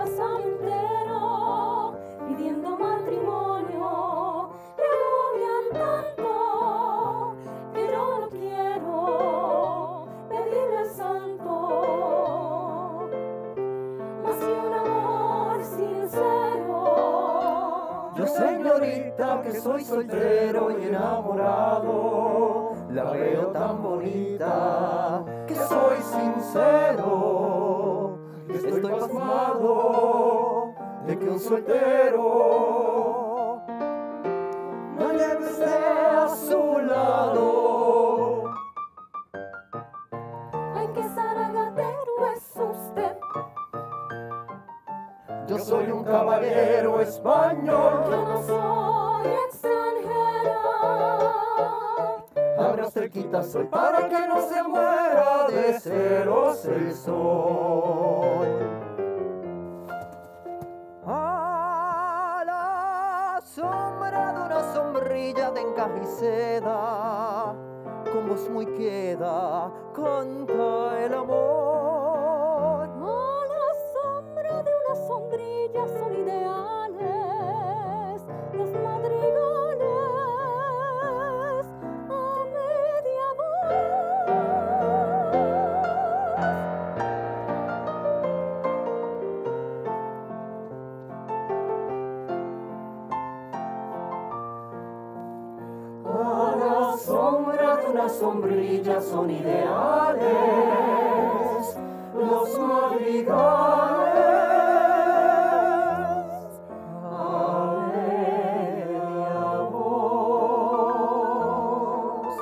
casarme entero, pidiendo matrimonio. Le agobian tanto que yo no quiero pedirle al santo. Más que un amor sincero. Yo, señorita, que soy soltero y enamorado, la veo tan bonita que soy sincero. Estoy pasmado de que un soltero no lleve usted a su lado. Ay, qué zaragatero es usted. Yo soy un caballero español. Yo no soy extranjera. Abra cerquita soy para que no se muera de celos el sol. A la sombra de una sombrilla de encaje y seda, con voz muy queda, canta el amor. A la sombra de una sombrilla son ideales los madrigales a media voz. A la sombra de una sombrilla son ideales los madrigales a media voz.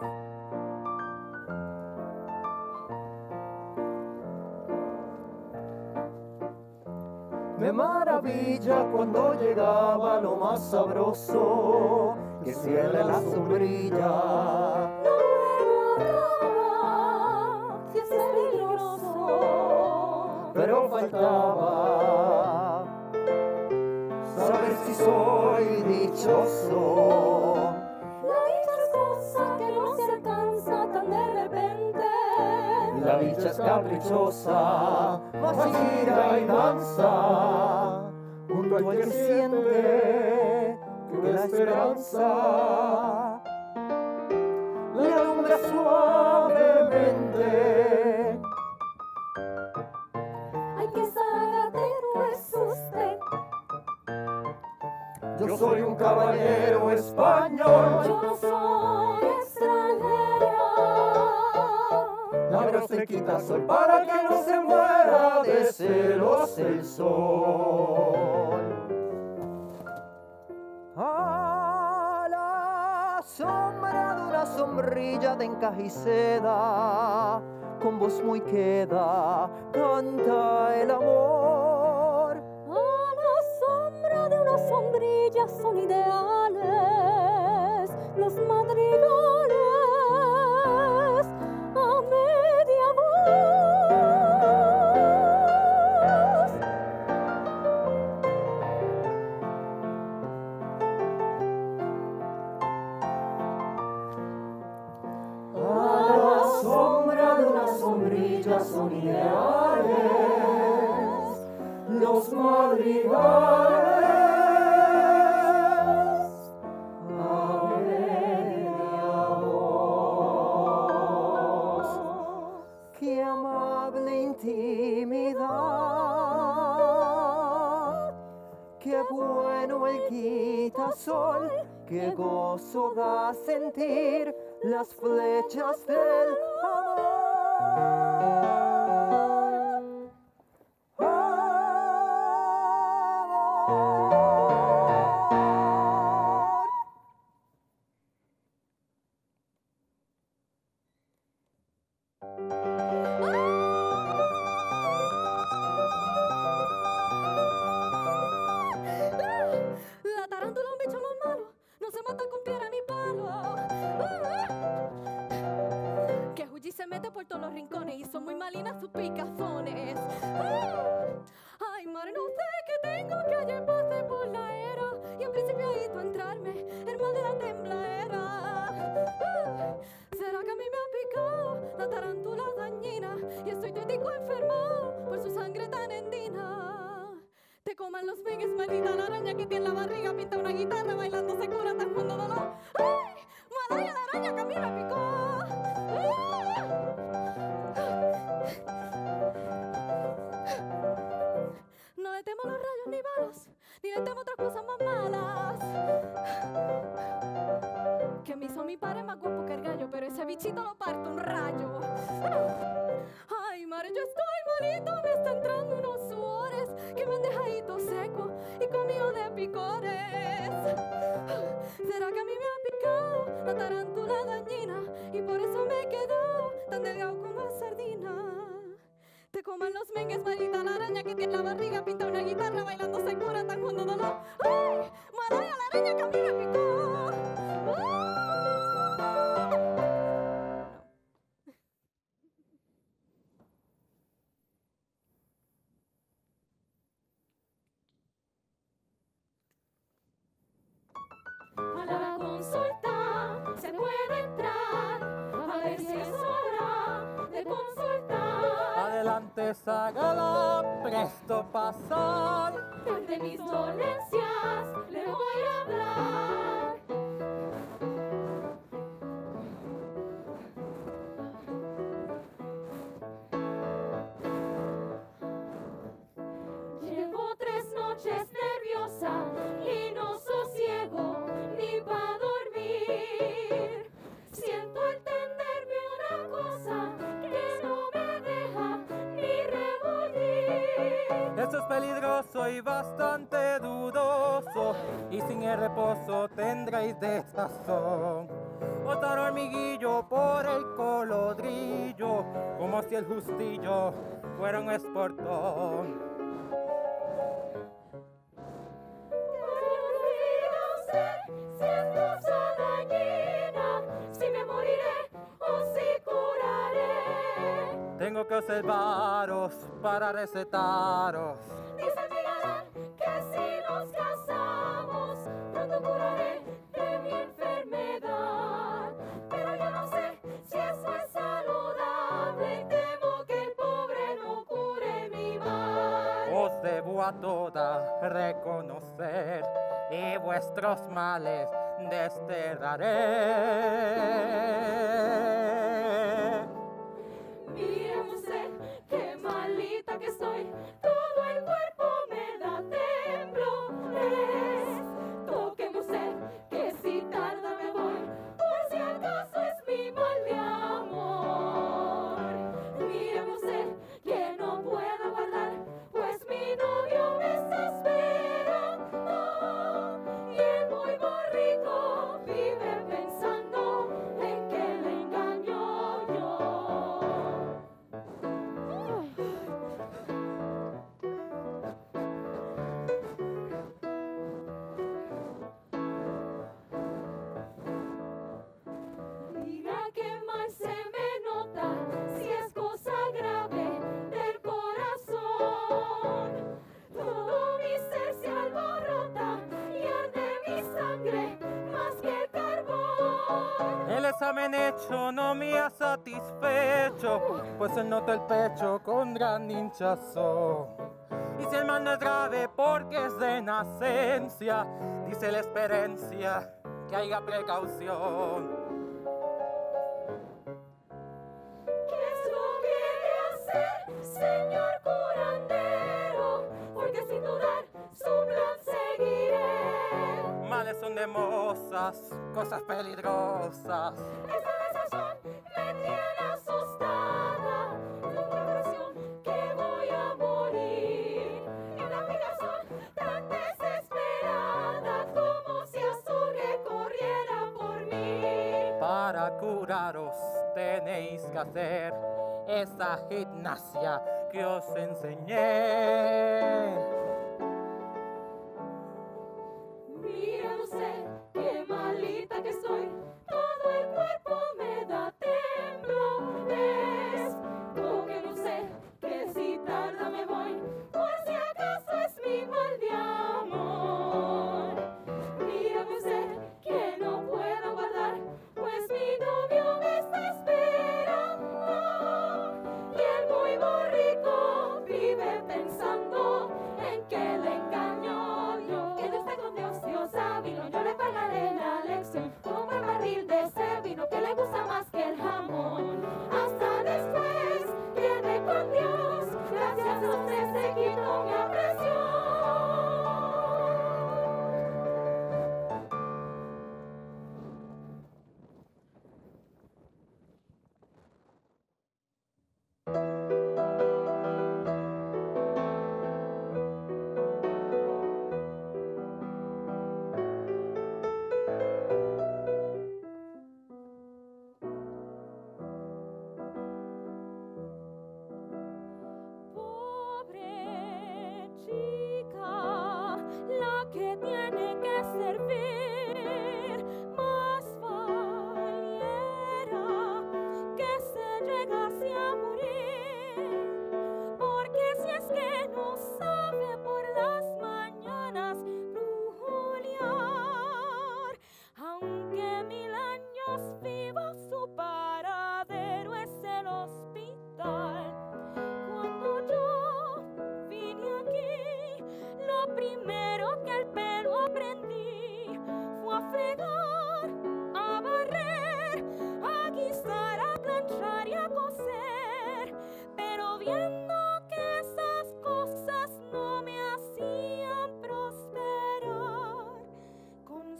Me maravilla cuando llegaba lo más sabroso, que cierre la sombrilla. No me agarraba, si es peligroso. Pero faltaba saber si soy dichoso. La dicha es cosa que no se alcanza tan de repente. La dicha es caprichosa, mas gira y danza junto al que siente que la esperanza le alumbra suavemente. Ay, qué zaragatero es usted. Yo soy un caballero español. Yo no soy extranjera. Abra cerquita soy para que no se muera de celos el sol. A la sombra de una sombrilla de encaje y seda, con voz muy queda, canta el amor. A la sombra de una sombrilla son ideales los madrigales a media voz. A la sombra de una sombrilla son ideales los madrigales a media voz. Qué amable intimidad, qué bueno el quitasol, qué gozo da sentir las flechas del amor. Amor. La tarántula es un bicho muy malo, no se mata con piedra ni palo. Que Huyi se mete por todos los rincones y son muy malinas sus picazones. Ay, madre, no sé qué tengo que ayer pasé por la era y en principio ahí tú entrarme, el mal de la tembladera. ¿Será que a mí me ha picado la tarántula dañina y estoy tetico enfermado por su sangre tan endina? coman los mengues, maldita la araña que tiene en la barriga, pinta una guitarra, bailando se cura tan cuando dolor. ¡Ay! ¡Malaya la araña que a mí me picó! No le temo los rayos ni balas, ni le temo otras cosas más malas. Que me hizo mi padre más guapo que el gallo, pero ese bichito lo parto un rayo. Ay, madre, yo estoy malito, me está entrando unos sudores que me han dejadito seco y comido de picores. ¿Será que a mí me ha picado la tarántula dañina y por eso me he quedado tan delgado como sardina? Te coman los mengues, maldita la araña que tiene en la barriga, pinta una guitarra, bailando se cura tan cuando dolor. ¡Ay! ¡Malaya la araña que a mí me picó! A la consulta se puede entrar, a ver si es hora de consultar. Adelante, ságala, presto pasar. De mis dolencias le voy a hablar. Llevo 3 noches nerviosa y no sosiego ni pa' dormir. Siento entenderme una cosa que no me deja ni rebollir. Esto es peligroso y bastante dudoso, y sin el reposo tendréis desazón. Botar hormiguillo por el colodrillo, como si el justillo fuera un esportón. Siento dañina, si me moriré o si curaré. Tengo que observaros para recetaros. Dice mi galán que si nos casamos, pronto curaré de mi enfermedad. Pero yo no sé si eso es saludable y temo que el pobre no cure mi mal. Os debo a toda reconocer y vuestros males desterraré. Mire usted, qué malita que estoy, todo el cuerpo me da temblores. Tóqueme usted, que si tarda me voy, por si acaso es mi mal de amor. Mire usted, que no puedo aguardar, pues mi novio me está esperando. Y el muy borrico vive pensando en que le engaño yo. Mira qué mal se me nota, si es cosa grave del corazón. Todo mi ser se alborota y arde mi sangre más que el carbón. El examen hecho no me ha satisfecho, pues se nota el pecho con gran hinchazón. Y si el mal no es grave porque es de nacencia, dice la experiencia que haya precaución. ¿Qué es lo que he de hacer, señor curandero? Porque sin dudar su plan seguiré. Males son de mozas, cosas peligrosas. Esta desazón me tiene asustada. Tengo una operación que voy a morir. Y una picazón tan desesperada como si Azurre corriera por mí. Para curaros tenéis que hacer esa gimnasia que os enseñé. Mira usted, qué malita que estoy, todo el cuerpo me da temblores. Tóqueme usted, que si tarda me voy, por si acaso es mi mal de amor. Mírame usted, que no puedo aguardar, pues mi novio me está esperando. Y el muy borrico vive pensando en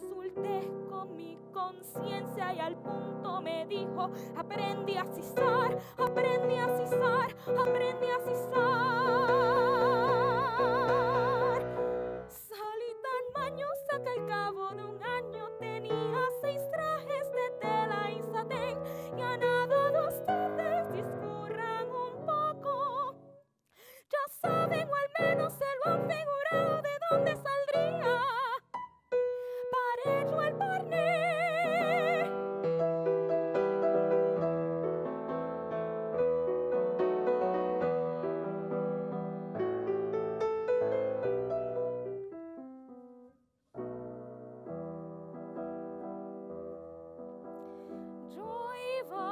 consulté con mi conciencia y al punto me dijo: aprendí a cisar, aprendí a cisar, aprendí a cisar. Salí tan mañosa que al cabo de un año tenía 6 trajes de tela y satén. Y a nada de ustedes discurran un poco, ya saben o al menos se lo han figurado de dónde saldría para ello el parné. Yo iba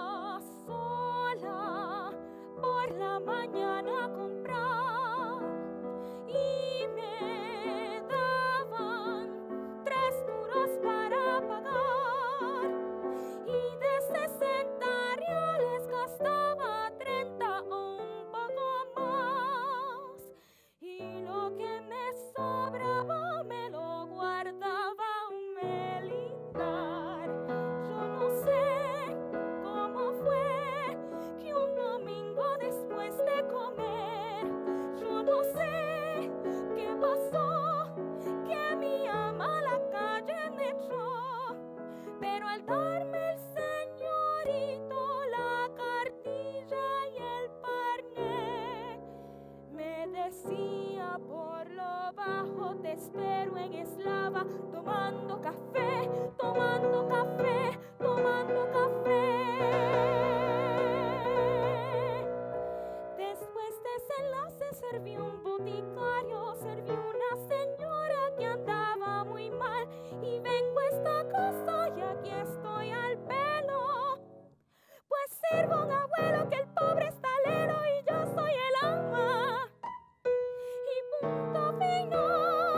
sola por la mañana a comprar y me daban 3 duros para pagar, y de 60 reales gastaba 30 o un poco más, y lo que me sobraba me lo guardaba un militar. Yo no sé cómo fue que un domingo después de comer, yo no sé qué pasó, que mi ama a la calle me echó, pero al darme el señorito la cartilla y el parné, me decía por lo bajo: te espero en Eslava, tomando café, tomando café, tomando café. Después de ese enlace serví un boticario, serví una señora que andaba muy mal, y vengo a esta casa y aquí estoy al pelo, pues sirvo a un abuelo que el pobre está lero y yo soy el ama. Y punto final.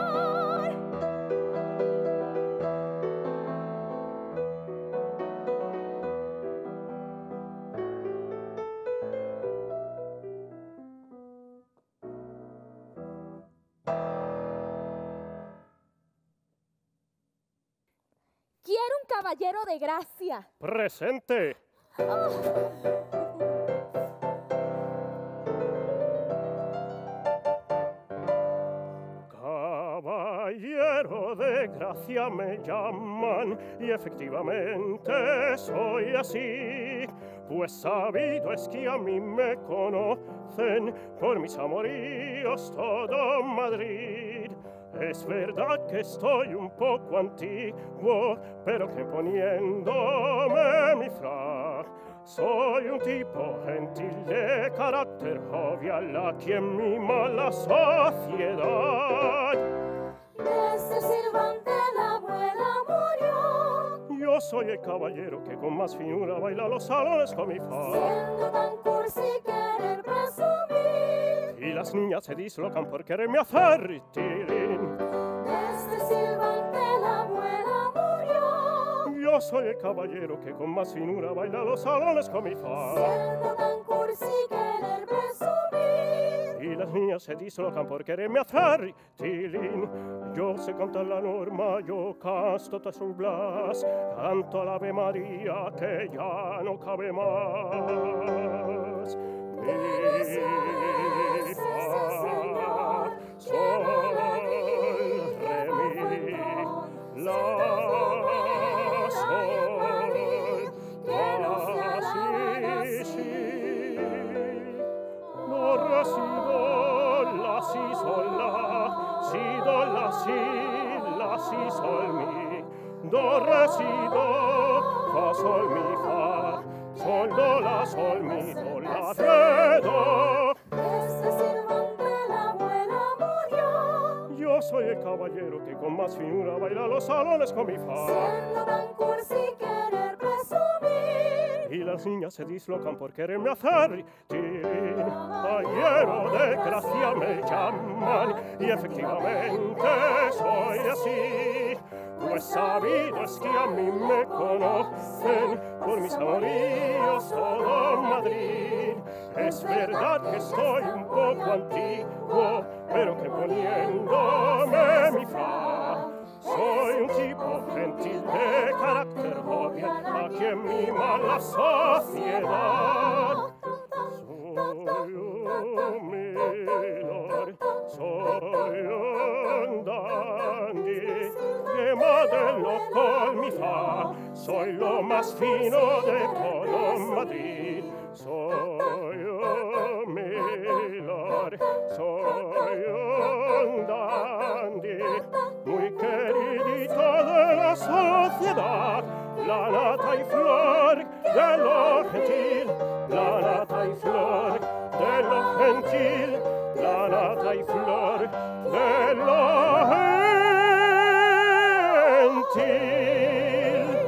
Quiero un caballero de gracia. Presente. Caballero de gracia me llaman, y efectivamente soy así, pues sabido es que a mí me conocen por mis amoríos todo Madrid. Es verdad que estoy un poco antiguo, pero que poniéndome mi frac soy un tipo gentil de carácter jovial, a quien mima la sociedad. Ese sirviente la abuela murió, Yo soy el caballero que con más finura baila los salones con mi fa. siendo tan cursi querer presumir. Y las niñas se dislocan por quererme hacer tilín. Este sirviente la abuela murió, Yo soy el caballero que con más finura baila los salones con mi fa. siendo tan cursi querer presumir. Y las niñas se dislocan por quererme hacer tilín. Yo sé cantar la norma, yo casto su blas, canto al Ave María que ya no cabe más. Mi fa, sol, re, mi, la, sol, la, si, si. Do, re, si, do, la, si, sol, la, si, do, la, si, sol, mi, do, re, si, do, fa, sol, mi, fa, sol, do, la, sol, mi, do, la, re, do. Este sirviente la abuela murió, Yo soy el caballero que con más finura baila los salones con mi fa. siendo tan cursi querer presumir. Y las niñas se dislocan por quererme hacer tilín. Caballero de gracia me llaman, y efectivamente soy así, pues sabido es que a mí me conocen por mis amoríos todo Madrid. Es verdad que estoy un poco antiguo, pero que poniéndome mi fra soy un tipo la sociedad. Soy un milord, soy un dandy, che modello col mi fa, soy lo más fino de todo Madrid. Soy un milord, soy un dandy, muy queridito de la sociedad, la nata y flor de lo gentil, la nata y flor de lo gentil, la nata y flor de lo gentil.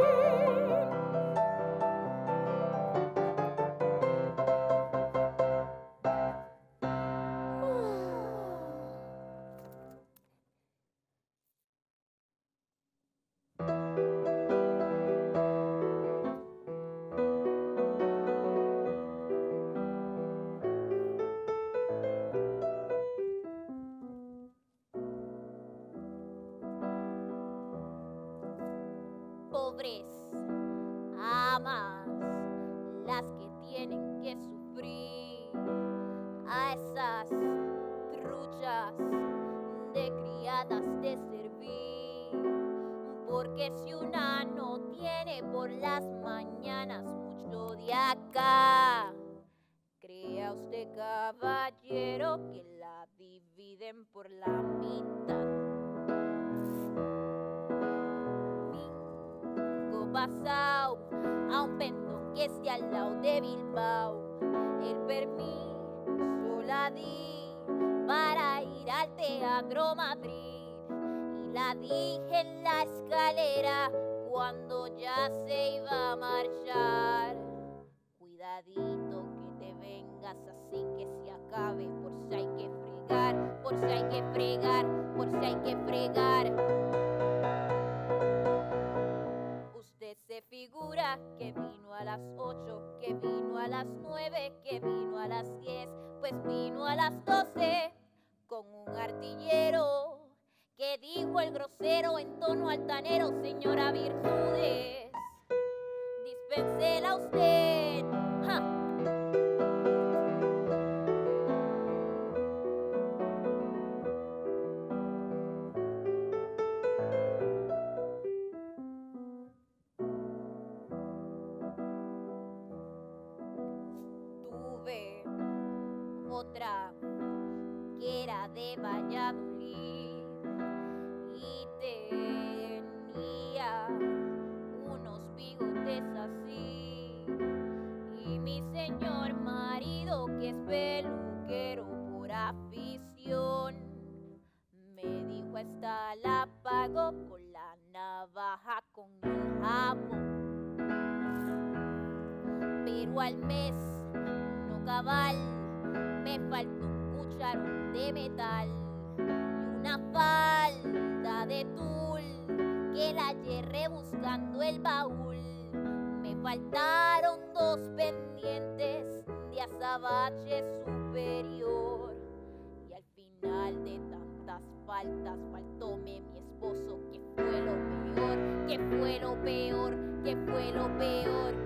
Pobres amas, las que tienen que sufrir a esas truchas de criadas de servir, porque si una no tiene por las mañanas mucho de acá, crea usted, caballero, que la dividen por la mitad. Pasao a un pendón que esté al lado de Bilbao, el permiso la di para ir al Teatro Madrid y la dije en la escalera cuando ya se iba a marchar. Cuidadito que te vengas así que se acabe, por si hay que fregar, por si hay que fregar, por si hay que fregar. Se figura que vino a las 8, que vino a las 9, que vino a las 10, pues vino a las 12 con un artillero que dijo el grosero en tono altanero: señora Virtudes, dispénsela usted. ¡Ja! Otra que era de Valladolid y tenía unos bigotes así, y mi señor marido, que es peluquero por afición, me dijo: esta la pago con la navaja, con el jabón, pero al mes no cabal me faltó un cucharón de metal y una falda de tul que la hallé buscando el baúl. Me faltaron 2 pendientes de azabache superior y al final de tantas faltas faltóme mi esposo, que fue lo peor, que fue lo peor, que fue lo peor.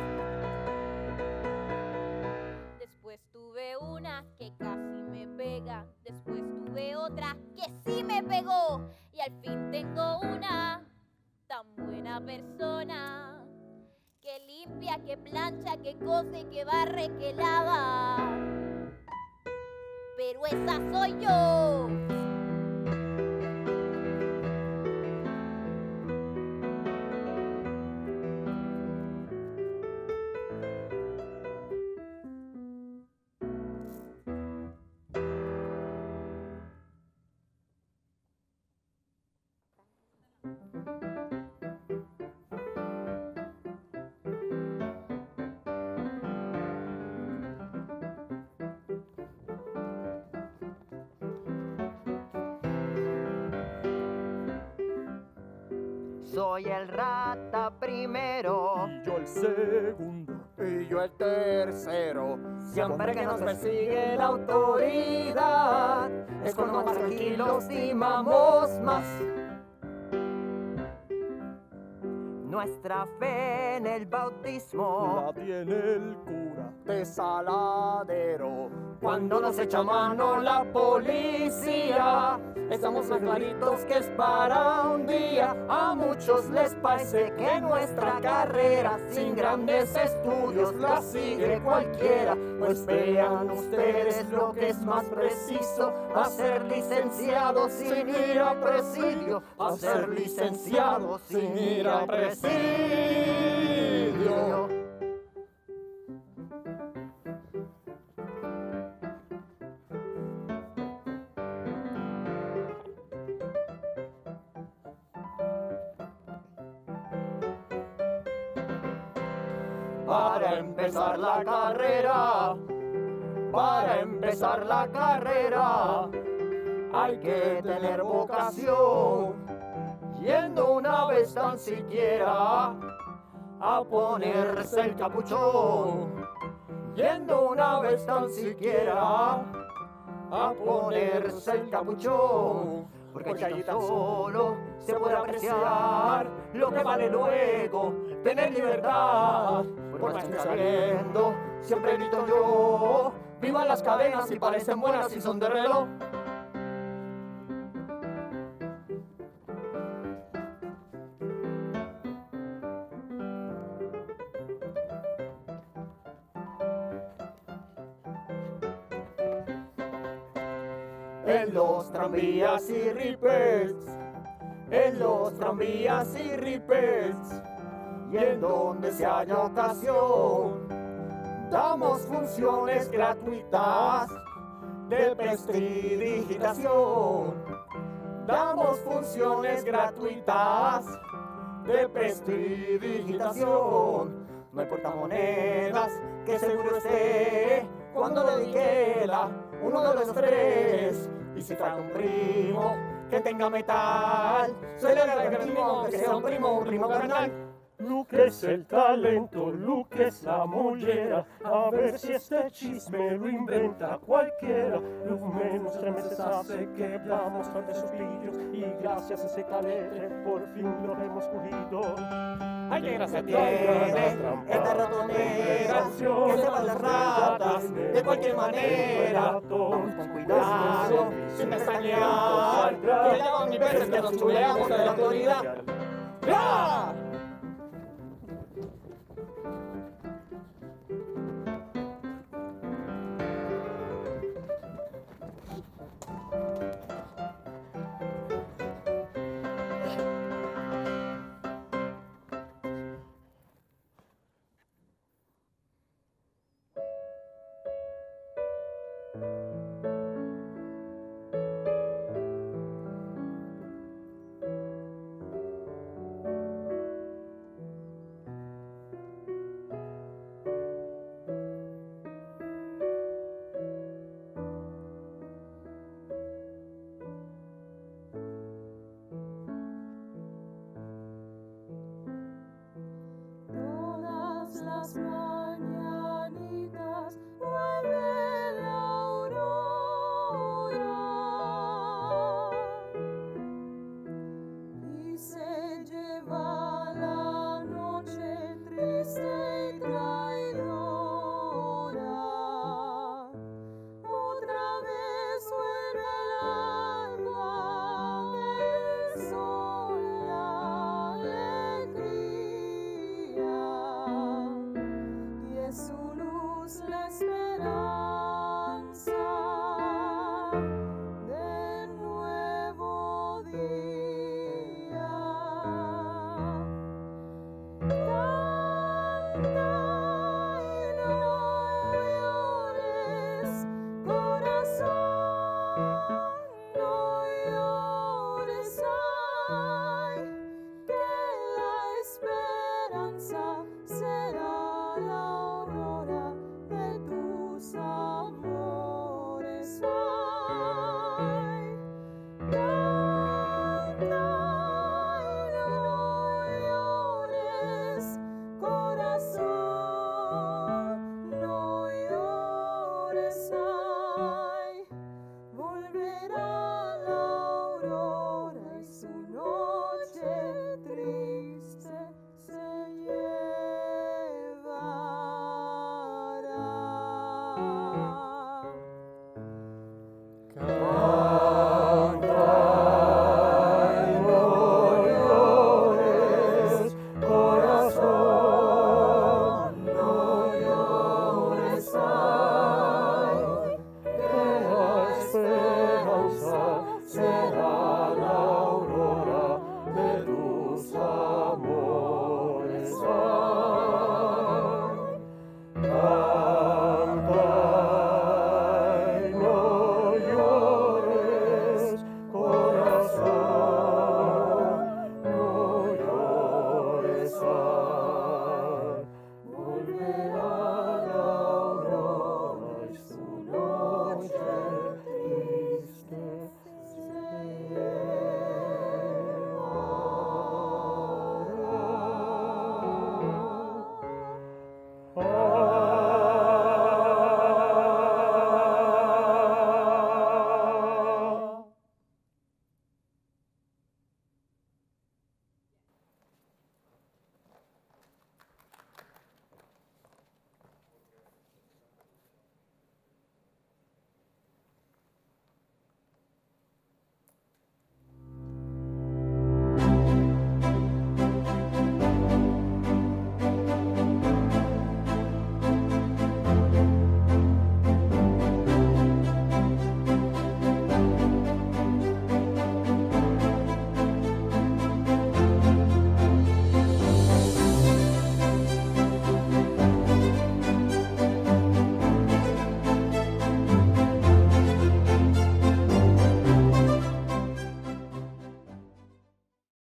Después tuve una que casi me pega, después tuve otra que sí me pegó y al fin tengo una tan buena persona que limpia, que plancha, que cose, que barre, que lava. Pero esa soy yo. Soy el rata primero, Y yo el segundo. Y yo el tercero. siempre que nos persigue la autoridad, es cuando más tranquilos estimamos más. Nuestra fe en el bautismo la tiene el cura de Saladero. cuando nos echa mano la policía. Estamos más claritos que es para un día. A muchos les parece que nuestra carrera sin grandes estudios la sigue cualquiera. Pues vean ustedes lo que es más preciso: a ser licenciado sin ir a presidio, a ser licenciado sin ir a presidio. Para empezar la carrera, para empezar la carrera, hay que tener vocación, yendo una vez tan siquiera a ponerse el capuchón, yendo una vez tan siquiera a ponerse el capuchón, porque allí tan solo se puede apreciar lo que vale luego tener libertad. Por más que saliendo, siempre grito yo: ¡vivan las cadenas! Si parecen buenas y son de reloj. En los tranvías y ripes, en los tranvías y ripes, y en donde se haya ocasión, damos funciones gratuitas de prestidigitación. Damos funciones gratuitas de prestidigitación. No hay portamonedas que seguro esté cuando dedique la uno de los tres. Y si trae un primo que tenga metal, se le da el primo que sea un primo carnal. Lu que es el talento, Lu que es la mollera, a ver si este chisme lo inventa cualquiera. Lu menos 3 meses hace que vamos ante sus pillos, y gracias a ese calete por fin lo hemos cogido. Ay, qué gracia tiene esta ratonera, que se van las ratas de cualquier manera. Vamos con cuidado, sin pestañear, que allá van mis veces que nos chuleamos de la autoridad. ¡Ya! Las mañanitas vuelve la aurora y se lleva